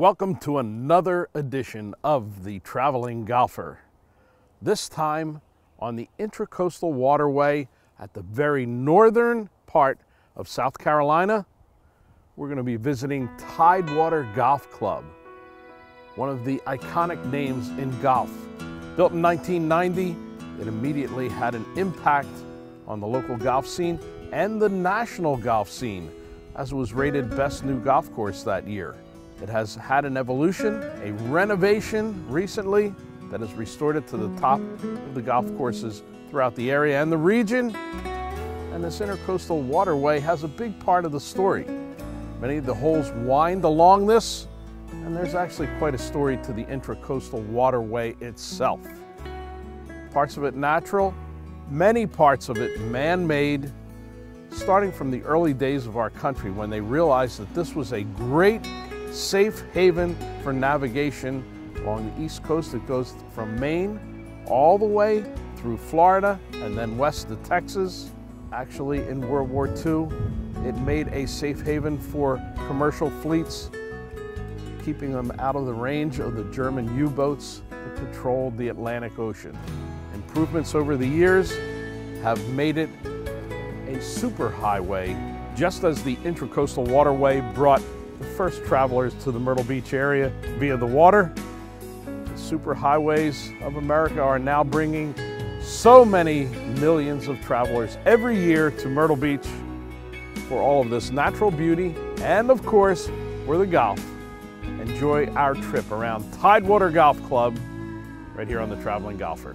Welcome to another edition of the Traveling Golfer. This time on the Intracoastal Waterway at the very northern part of South Carolina. We're going to be visiting Tidewater Golf Club, one of the iconic names in golf. Built in 1990, it immediately had an impact on the local golf scene and the national golf scene, as it was rated best new golf course that year. It has had an evolution, a renovation recently that has restored it to the top of the golf courses throughout the area and the region. And this Intracoastal Waterway has a big part of the story. Many of the holes wind along this, and there's actually quite a story to the Intracoastal Waterway itself. Parts of it natural, many parts of it man-made, starting from the early days of our country when they realized that this was a great safe haven for navigation along the East Coast. It goes from Maine all the way through Florida and then west to Texas. Actually, in World War II, it made a safe haven for commercial fleets, keeping them out of the range of the German U-boats that controlled the Atlantic Ocean. Improvements over the years have made it a superhighway, just as the Intracoastal Waterway brought the first travelers to the Myrtle Beach area via the water. The superhighways of America are now bringing so many millions of travelers every year to Myrtle Beach for all of this natural beauty and, of course, for the golf. Enjoy our trip around Tidewater Golf Club right here on the Traveling Golfer.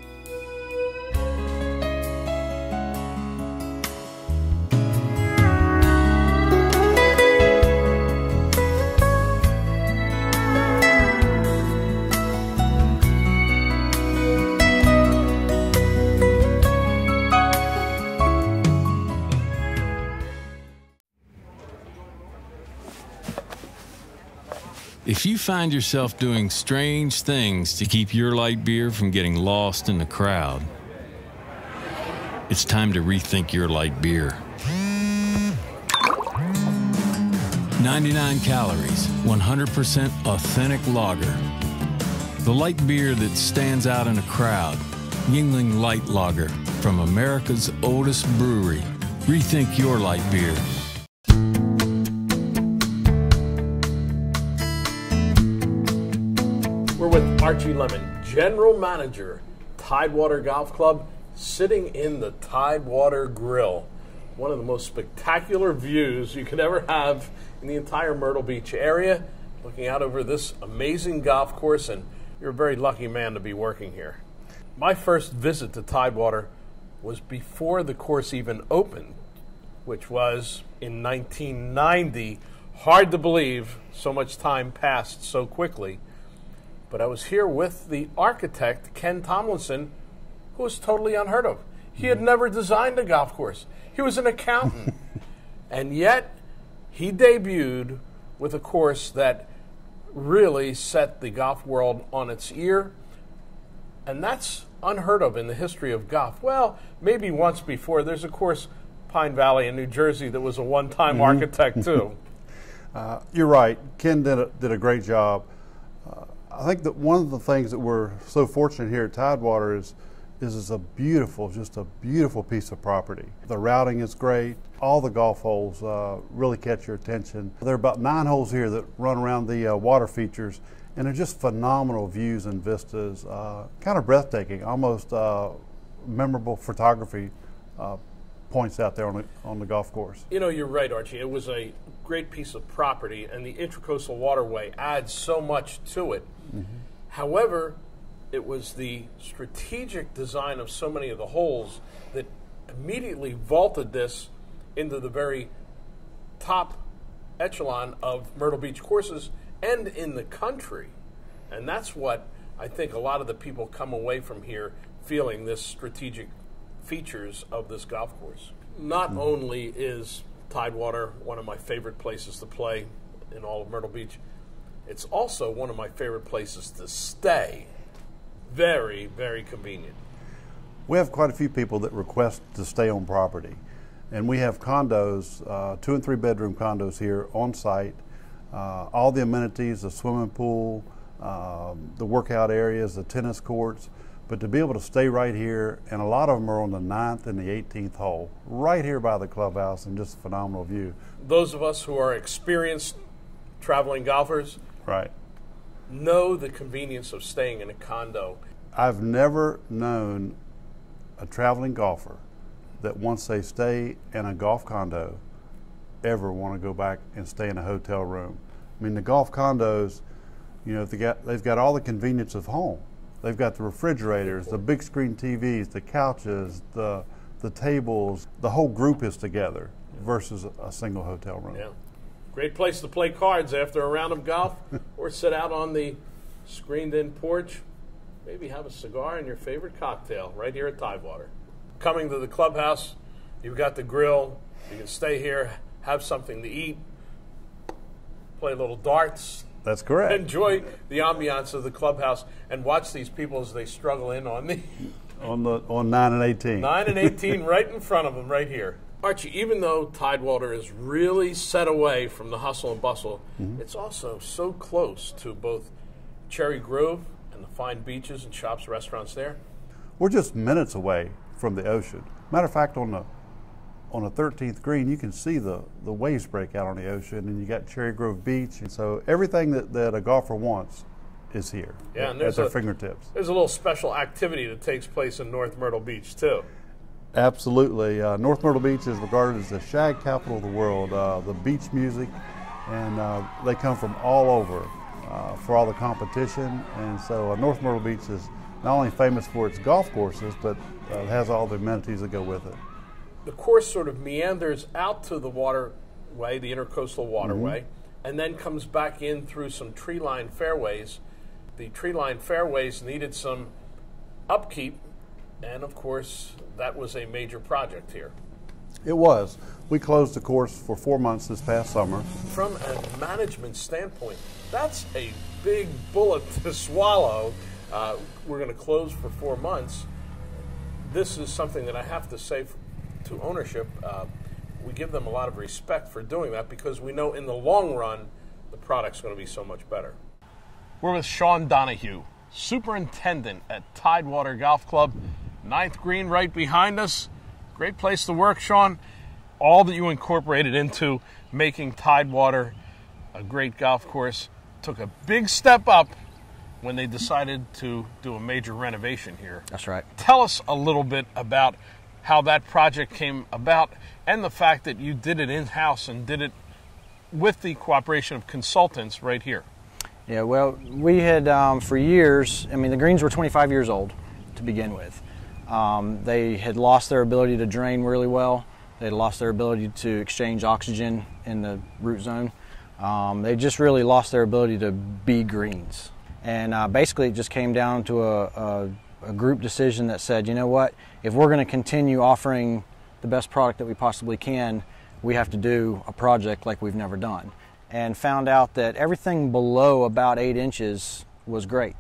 If you find yourself doing strange things to keep your light beer from getting lost in the crowd, it's time to rethink your light beer. 99 calories, 100% authentic lager. The light beer that stands out in a crowd. Yuengling Light Lager from America's oldest brewery. Rethink your light beer. We're with Archie Lemon, General Manager, Tidewater Golf Club, sitting in the Tidewater Grill. One of the most spectacular views you could ever have in the entire Myrtle Beach area, looking out over this amazing golf course, and you're a very lucky man to be working here. My first visit to Tidewater was before the course even opened, which was in 1990. Hard to believe so much time passed so quickly. But I was here with the architect, Ken Tomlinson, who was totally unheard of. He had never designed a golf course. He was an accountant. And yet, he debuted with a course that really set the golf world on its ear. And that's unheard of in the history of golf. Well, maybe once before. There's a course, Pine Valley in New Jersey, that was a one-time architect, too. You're right. Ken did a great job. I think that one of the things that we're so fortunate here at Tidewater is it's a beautiful, just a beautiful piece of property. The routing is great. All the golf holes really catch your attention. There are about 9 holes here that run around the water features, and they're just phenomenal views and vistas, kind of breathtaking, almost memorable photography points out there on the golf course. You know, you're right, Archie. It was a great piece of property, and the Intracoastal Waterway adds so much to it. However, it was the strategic design of so many of the holes that immediately vaulted this into the very top echelon of Myrtle Beach courses and in the country. And that's what I think a lot of the people come away from here feeling, this strategic features of this golf course. Not only is Tidewater one of my favorite places to play in all of Myrtle Beach, it's also one of my favorite places to stay. Very, very convenient. We have quite a few people that request to stay on property. And we have condos, 2 and 3 bedroom condos here on site all the amenities, the swimming pool, the workout areas, the tennis courts. But to be able to stay right here, and a lot of them are on the 9th and the 18th hole, right here by the clubhouse, and just a phenomenal view. Those of us who are experienced traveling golfers Right. know the convenience of staying in a condo. I've never known a traveling golfer that once they stay in a golf condo ever want to go back and stay in a hotel room. I mean, the golf condos, you know, they've got all the convenience of home. They've got the refrigerators, the big screen TVs, the couches, the tables. The whole group is together versus a single hotel room. Yeah. Great place to play cards after a round of golf or sit out on the screened-in porch. Maybe have a cigar and your favorite cocktail right here at Tidewater. Coming to the clubhouse, you've got the grill. You can stay here, have something to eat, play a little darts. That's correct. Enjoy the ambiance of the clubhouse and watch these people as they struggle in on the on 9 and 18. 9 and 18 right in front of them right here. Archie, even though Tidewater is really set away from the hustle and bustle, it's also so close to both Cherry Grove and the fine beaches and shops, restaurants there. We're just minutes away from the ocean. Matter of fact, on the 13th green, you can see the waves break out on the ocean, and you got Cherry Grove Beach. And so everything that a golfer wants is here Yeah, and at their fingertips. There's a little special activity that takes place in North Myrtle Beach, too. Absolutely. North Myrtle Beach is regarded as the shag capital of the world. The beach music, and they come from all over for all the competition. And so North Myrtle Beach is not only famous for its golf courses, but it has all the amenities that go with it. The course sort of meanders out to the waterway, the Intercoastal Waterway, and then comes back in through some tree-lined fairways. The tree-lined fairways needed some upkeep, and of course, that was a major project here. It was. We closed the course for 4 months this past summer. From a management standpoint, that's a big bullet to swallow. We're going to close for 4 months. This is something that I have to say to ownership. We give them a lot of respect for doing that because we know in the long run the product's going to be so much better. We're with Sean Donahue, superintendent at Tidewater Golf Club. 9th green right behind us. Great place to work, Sean. All that you incorporated into making Tidewater a great golf course took a big step up when they decided to do a major renovation here. That's right. Tell us a little bit about how that project came about and the fact that you did it in-house and did it with the cooperation of consultants right here. Yeah, well, we had for years, I mean, the greens were 25 years old to begin with. They had lost their ability to drain really well. They had lost their ability to exchange oxygen in the root zone. They just really lost their ability to be greens. And basically it just came down to a group decision that said, you know what, if we're going to continue offering the best product that we possibly can, we have to do a project like we've never done. And found out that everything below about 8 inches was great.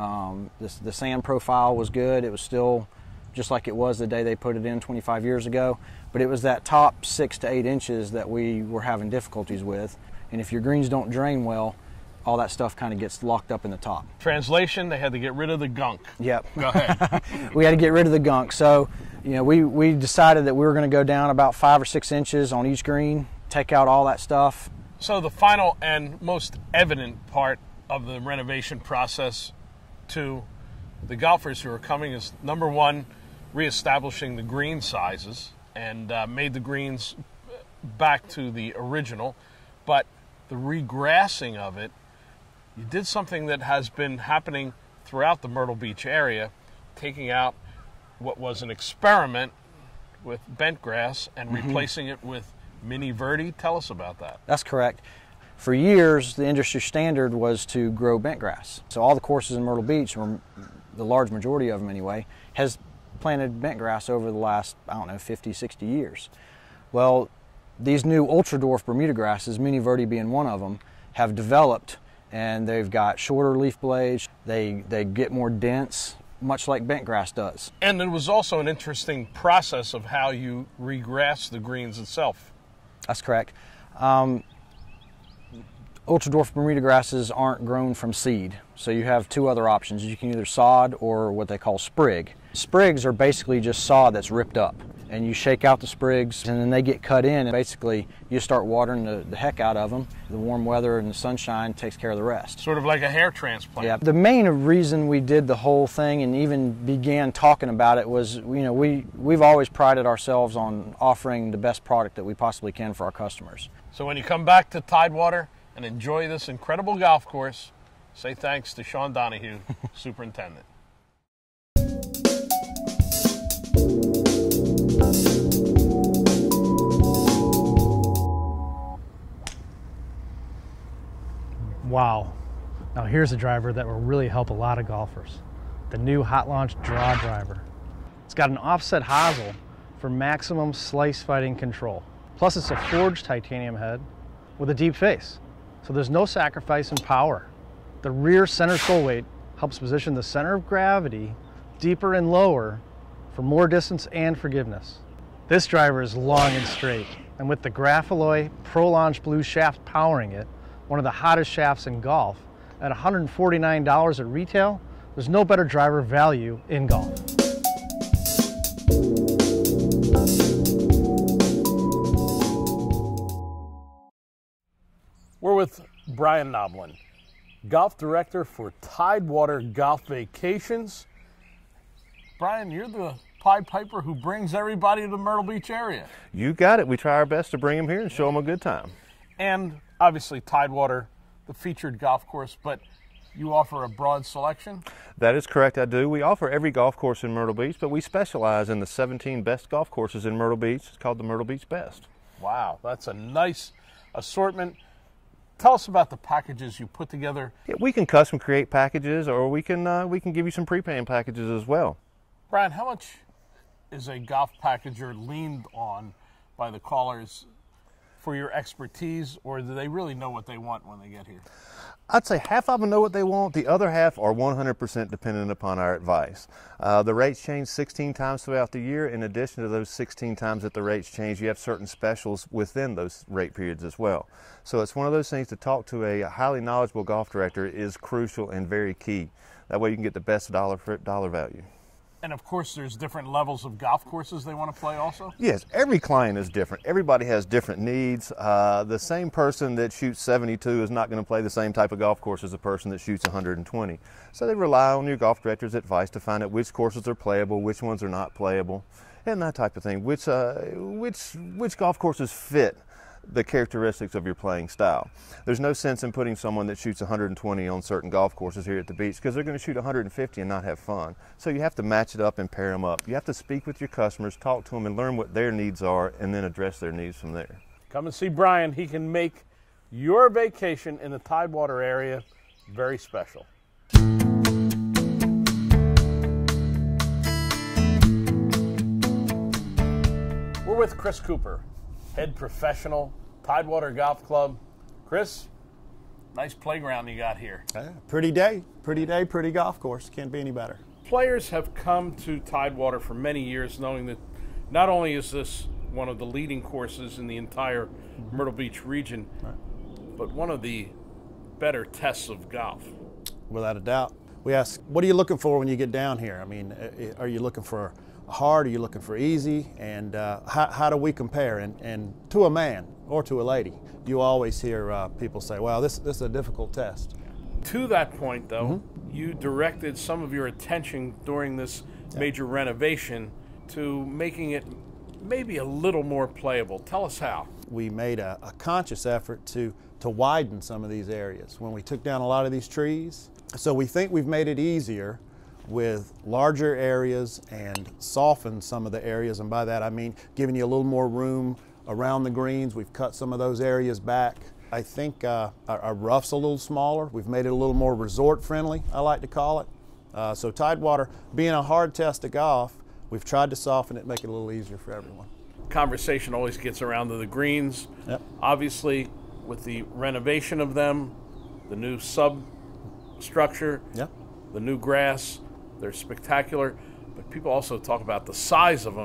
The sand profile was good. It was still just like it was the day they put it in 25 years ago. But it was that top 6 to 8 inches that we were having difficulties with. And if your greens don't drain well, all that stuff kind of gets locked up in the top. Translation, they had to get rid of the gunk. Yep. Go ahead. We had to get rid of the gunk. So, you know, we decided that we were going to go down about 5 or 6 inches on each green, take out all that stuff. So the final and most evident part of the renovation process to the golfers who are coming is, number one, reestablishing the green sizes and made the greens back to the original. But the regrassing of it, you did something that has been happening throughout the Myrtle Beach area, taking out what was an experiment with bent grass and replacing it with Mini Verde. Tell us about that. That's correct. For years, the industry standard was to grow bent grass. So all the courses in Myrtle Beach, or the large majority of them anyway, has planted bent grass over the last, 50, 60 years. Well, these new ultra dwarf Bermuda grasses, Mini Verde being one of them, have developed, and they've got shorter leaf blades. They get more dense, much like bent grass does. And it was also an interesting process of how you regrass the greens itself. That's correct. Ultra dwarf Bermuda grasses aren't grown from seed, so you have two other options. You can either sod or what they call sprig. Sprigs are basically just sod that's ripped up, and you shake out the sprigs and then they get cut in, and basically you start watering the heck out of them. The warm weather and the sunshine takes care of the rest. Sort of like a hair transplant. Yeah. The main reason we did the whole thing and even began talking about it was, we've always prided ourselves on offering the best product that we possibly can for our customers. So when you come back to Tidewater and enjoy this incredible golf course, say thanks to Sean Donahue, Superintendent. Wow. Now here's a driver that will really help a lot of golfers. The new Hot Launch Draw Driver. It's got an offset hosel for maximum slice fighting control. Plus it's a forged titanium head with a deep face. So there's no sacrifice in power. The rear center sole weight helps position the center of gravity deeper and lower for more distance and forgiveness. This driver is long and straight, and with the Graphalloy Pro Launch Blue shaft powering it, one of the hottest shafts in golf, at $149 at retail, there's no better driver value in golf. We're with Brian Noblin, Golf Director for Tidewater Golf Vacations. Brian, you're the Pied Piper who brings everybody to the Myrtle Beach area. You got it. We try our best to bring them here and show them a good time. And obviously Tidewater, the featured golf course, but you offer a broad selection? That is correct, I do. We offer every golf course in Myrtle Beach, but we specialize in the 17 best golf courses in Myrtle Beach. It's called the Myrtle Beach Best. Wow, that's a nice assortment. Tell us about the packages you put together. Yeah, we can custom create packages, or we can give you some prepaying packages as well. Brian, how much is a golf packager leaned on by the callers for your expertise, or do they really know what they want when they get here? I'd say half of them know what they want. The other half are 100% dependent upon our advice. The rates change 16 times throughout the year. In addition to those 16 times that the rates change, you have certain specials within those rate periods as well. So it's one of those things to talk to a highly knowledgeable golf director is crucial and very key. That way you can get the best dollar for dollar value. And of course, there's different levels of golf courses they want to play also? Yes, every client is different. Everybody has different needs. The same person that shoots 72 is not going to play the same type of golf course as a person that shoots 120. So they rely on your golf director's advice to find out which courses are playable, which ones are not playable, and that type of thing. Which golf courses fit the characteristics of your playing style. There's no sense in putting someone that shoots 120 on certain golf courses here at the beach because they're going to shoot 150 and not have fun. So you have to match it up and pair them up. You have to speak with your customers, talk to them, and learn what their needs are, and then address their needs from there. Come and see Brian. He can make your vacation in the Tidewater area very special. We're with Chris Cooper, head professional, Tidewater Golf Club. Chris, nice playground you got here. Pretty day, pretty golf course. Can't be any better. Players have come to Tidewater for many years knowing that not only is this one of the leading courses in the entire Myrtle Beach region, but one of the better tests of golf. Without a doubt. We ask, what are you looking for when you get down here? I mean, are you looking for hard? Are you looking for easy? And how do we compare? And to a man or to a lady, you always hear people say, well, this is a difficult test. To that point, though, you directed some of your attention during this major renovation to making it maybe a little more playable. Tell us how. We made a conscious effort to widen some of these areas when we took down a lot of these trees. So we think we've made it easier with larger areas and soften some of the areas, and by that I mean giving you a little more room around the greens. We've cut some of those areas back. I think our rough's a little smaller. We've made it a little more resort friendly, I like to call it. So Tidewater, being a hard test of golf, we've tried to soften it, make it a little easier for everyone. Conversation always gets around to the greens. Yep. Obviously, with the renovation of them, the new substructure, Yep. the new grass, they're spectacular. But people also talk about the size of them.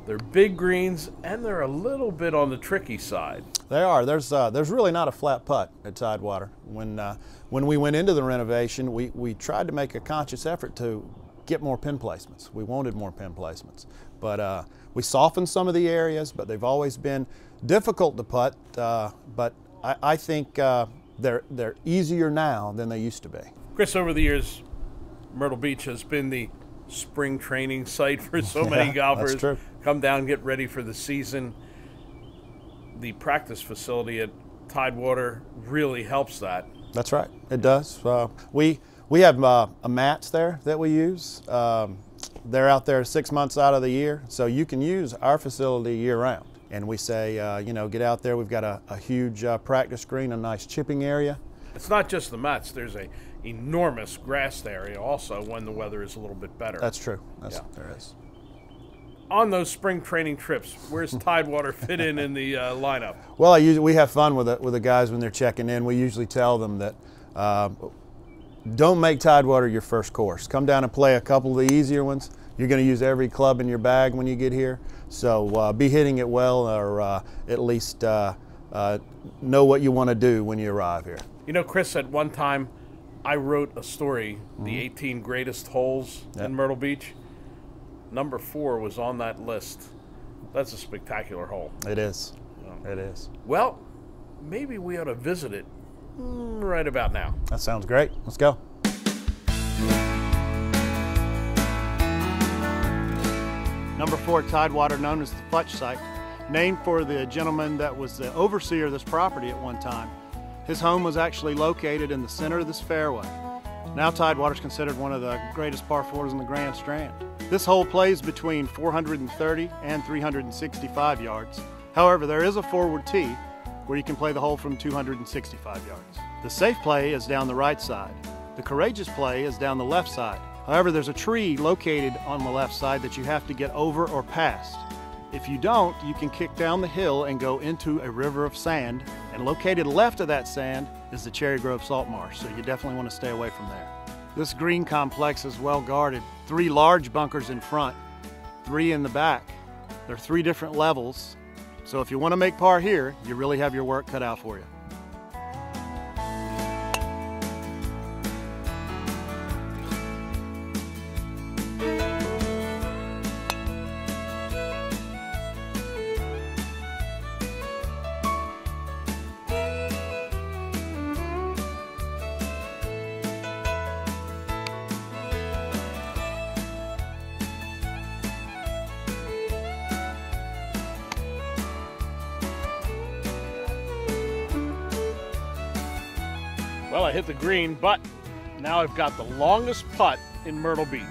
They're big greens, and they're a little bit on the tricky side. They are. There's really not a flat putt at Tidewater. When we went into the renovation, we tried to make a conscious effort to get more pin placements. We wanted more pin placements. But we softened some of the areas, but they've always been difficult to putt. But I think they're easier now than they used to be. Chris, over the years, Myrtle Beach has been the spring training site for so many golfers. That's true. Come down, get ready for the season. The practice facility at Tidewater really helps that. That's right, it does. We have mats there that we use. They're out there 6 months out of the year, so you can use our facility year-round. And we say, get out there. We've got a huge practice green, a nice chipping area. It's not just the mats. There's a enormous grassed area also when the weather is a little bit better. That's true. There is. On those spring training trips, where's Tidewater fit in the lineup? Well, we have fun with the guys when they're checking in. We usually tell them that don't make Tidewater your first course. Come down and play a couple of the easier ones. You're going to use every club in your bag when you get here. So be hitting it well, or at least know what you want to do when you arrive here. You know, Chris, at one time, I wrote a story, the 18 greatest holes in Myrtle Beach. Number 4 was on that list. That's a spectacular hole. It is. It is. Well, maybe we ought to visit it right about now. That sounds great. Let's go. Number 4 at Tidewater, known as the Futch site, named for the gentleman that was the overseer of this property at one time. His home was actually located in the center of this fairway. Now Tidewater is considered one of the greatest par 4s in the Grand Strand. This hole plays between 430 and 365 yards. However, there is a forward tee where you can play the hole from 265 yards. The safe play is down the right side. The courageous play is down the left side. However, there's a tree located on the left side that you have to get over or past. If you don't, you can kick down the hill and go into a river of sand, and located left of that sand is the Cherry Grove Salt Marsh, so you definitely want to stay away from there. This green complex is well guarded. 3 large bunkers in front, 3 in the back. There are 3 different levels, so if you want to make par here, you really have your work cut out for you. Well, I hit the green, but now I've got the longest putt in Myrtle Beach.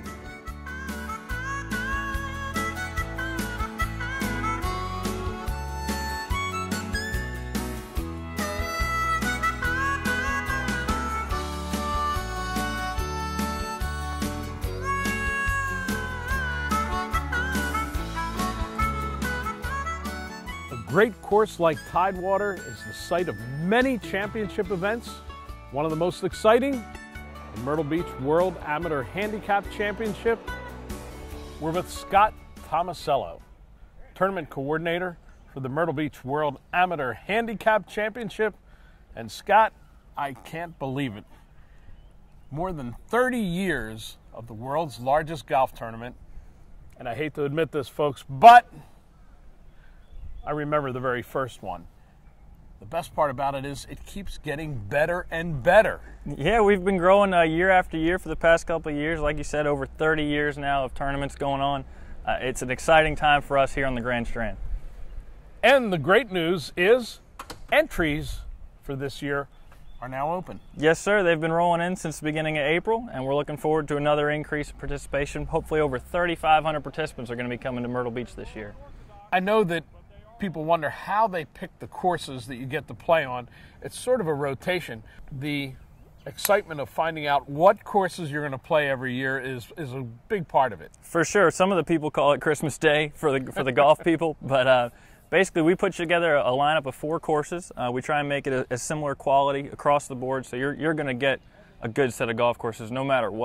A great course like Tidewater is the site of many championship events. One of the most exciting, the Myrtle Beach World Amateur Handicap Championship. We're with Scott Tomasello, tournament coordinator for the Myrtle Beach World Amateur Handicap Championship. And Scott, I can't believe it. More than 30 years of the world's largest golf tournament. And I hate to admit this, folks, but I remember the very first one. The best part about it is it keeps getting better and better. Yeah, we've been growing year after year for the past couple of years. Like you said, over 30 years now of tournaments going on. It's an exciting time for us here on the Grand Strand. And the great news is entries for this year are now open. Yes, sir. They've been rolling in since the beginning of April, and we're looking forward to another increase in participation. Hopefully over 3,500 participants are going to be coming to Myrtle Beach this year. I know that people wonder how they pick the courses that you get to play on. It's sort of a rotation. The excitement of finding out what courses you're going to play every year is a big part of it. For sure. Some of the people call it Christmas Day for the golf people, but basically we put together a lineup of 4 courses. We try and make it a similar quality across the board, so you're going to get a good set of golf courses no matter what.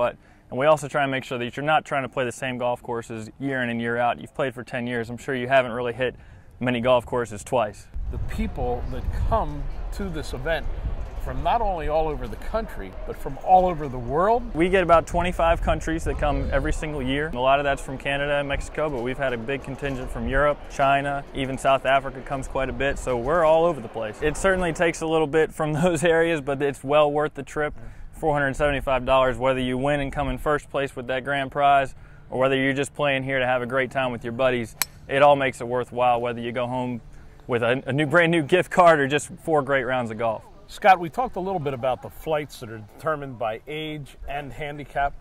And we also try and make sure that you're not trying to play the same golf courses year in and year out. You've played for 10 years. I'm sure you haven't really hit many golf courses twice. The people that come to this event from not only all over the country, but from all over the world. We get about 25 countries that come every single year. A lot of that's from Canada and Mexico, but we've had a big contingent from Europe, China, even South Africa comes quite a bit, so we're all over the place. It certainly takes a little bit from those areas, but it's well worth the trip. $475, whether you win and come in first place with that grand prize, or whether you're just playing here to have a great time with your buddies, it all makes it worthwhile, whether you go home with a brand new gift card or just 4 great rounds of golf. Scott, we talked a little bit about the flights that are determined by age and handicap.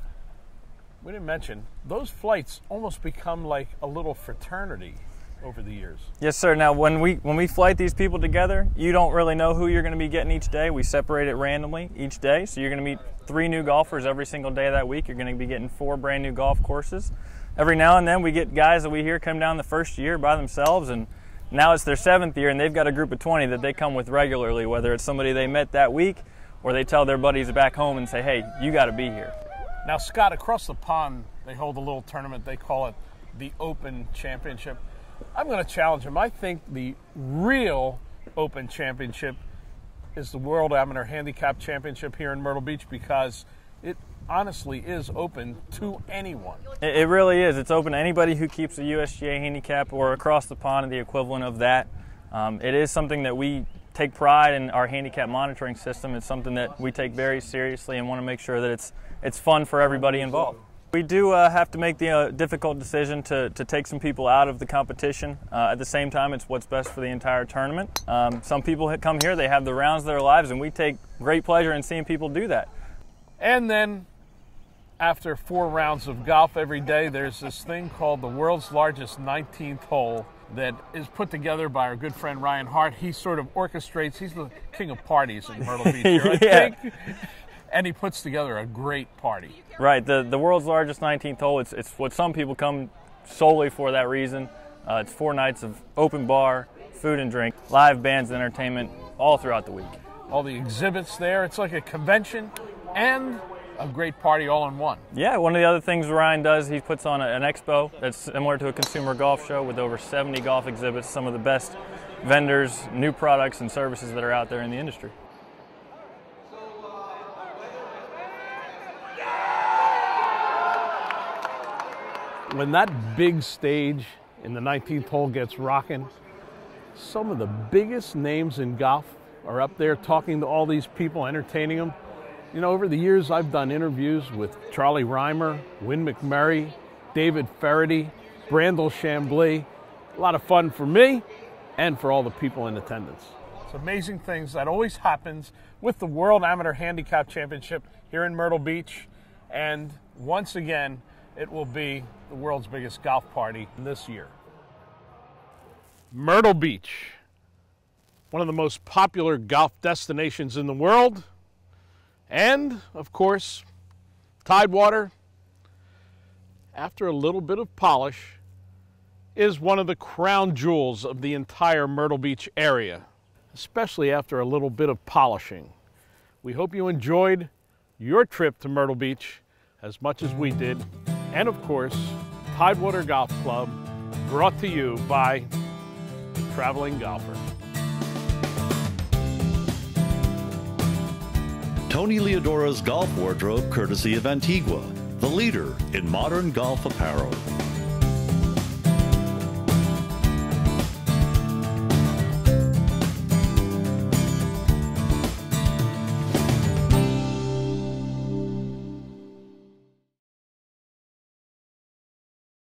We didn't mention, those flights almost become like a little fraternity over the years. Yes, sir. Now, when we flight these people together, you don't really know who you're going to be getting each day. We separate it randomly each day, so you're going to meet 3 new golfers every single day of that week. You're going to be getting 4 brand new golf courses. Every now and then we get guys that we hear come down the first year by themselves, and now it's their 7th year, and they've got a group of 20 that they come with regularly, whether it's somebody they met that week or they tell their buddies back home and say, hey, you got to be here. Now, Scott, across the pond, they hold a little tournament. They call it the Open Championship. I'm going to challenge them. I think the real Open Championship is the World Amateur Handicap Championship here in Myrtle Beach, because it honestly is open to anyone. It really is. It's open to anybody who keeps a USGA handicap or across the pond, the equivalent of that. It is something that we take pride in, our handicap monitoring system. It's something that we take very seriously and want to make sure that it's fun for everybody involved. We do have to make the difficult decision to take some people out of the competition. At the same time, it's what's best for the entire tournament. Some people come here, they have the rounds of their lives, and we take great pleasure in seeing people do that. And then, after 4 rounds of golf every day, there's this thing called the world's largest 19th hole that is put together by our good friend Ryan Hart. He sort of orchestrates, he's the king of parties in Myrtle Beach here, I think. And he puts together a great party. Right, the world's largest 19th hole, it's what some people come solely for that reason. It's 4 nights of open bar, food and drink, live bands and entertainment all throughout the week. All the exhibits there, it's like a convention and a great party all in one. Yeah, one of the other things Ryan does, he puts on an expo that's similar to a consumer golf show with over 70 golf exhibits, some of the best vendors, new products and services that are out there in the industry. When that big stage in the 19th hole gets rocking, some of the biggest names in golf are up there talking to all these people, entertaining them. You know, over the years, I've done interviews with Charlie Rymer, Win McMurray, David Feherty, Brandel Chambly. A lot of fun for me and for all the people in attendance. It's amazing things that always happens with the World Amateur Handicap Championship here in Myrtle Beach. And once again, it will be the world's biggest golf party this year. Myrtle Beach, one of the most popular golf destinations in the world. And, of course, Tidewater, after a little bit of polish, is one of the crown jewels of the entire Myrtle Beach area, especially after a little bit of polishing. We hope you enjoyed your trip to Myrtle Beach as much as we did. And, of course, Tidewater Golf Club, brought to you by Traveling Golfer. Tony Leodora's golf wardrobe, courtesy of Antigua, the leader in modern golf apparel.